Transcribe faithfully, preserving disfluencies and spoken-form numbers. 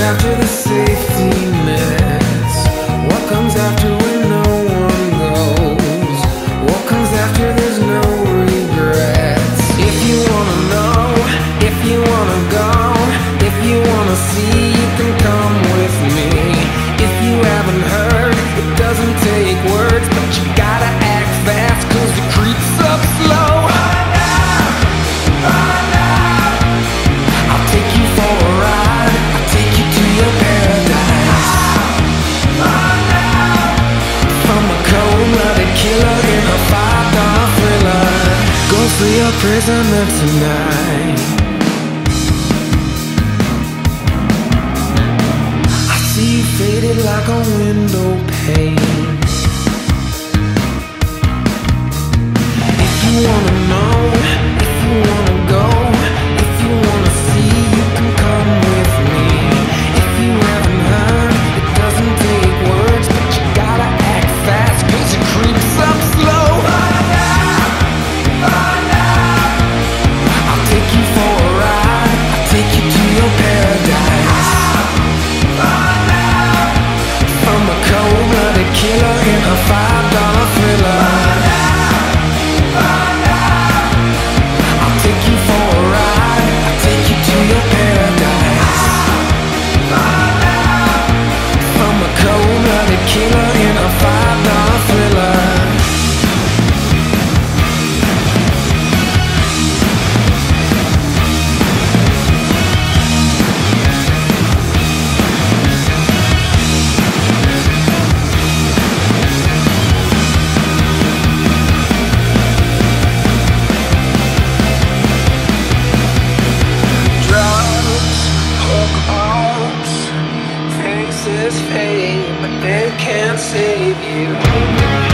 after the safety nets? What comes after when no one goes? What comes after there's no regrets? If you wanna know, if you wanna go, if you wanna see, you can come with me. If you haven't heard, it doesn't take words, but you gotta act fast, cause it creeps up slow. I'll take you for a ride, I'll take you to your paradise. From a cold-blooded killer in a five-dollar thriller, go free a prisoner tonight. I see you faded like a window pane. If you wanna know, if you wanna go, if you wanna see, you can come with me. If you haven't heard, it doesn't take words, but you gotta act fast, cause it creeps up slow. I'll take you for a ride, I'll take you to your paradise. From a cold-blooded killer in a five-dollar thriller, I'll take you for a ride, I'll take you to your paradise. From a cold-blooded killer in a five-dollar thriller. Drugs, hook arms, faces fade, but they can't save you.